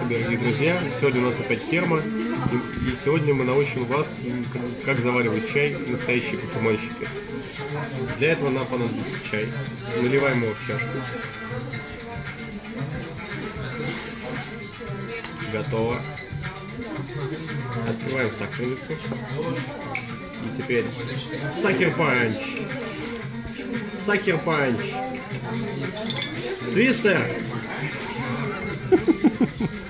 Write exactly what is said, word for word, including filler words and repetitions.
дорогие друзья! Сегодня у нас опять ферма, и, и сегодня мы научим вас, как заваривать чай настоящие кофеманщики. Для этого нам понадобится чай. Наливаем его в чашку. Готово. Открываем сахарницу. И теперь сахар панч. Сахар панч. Твистер.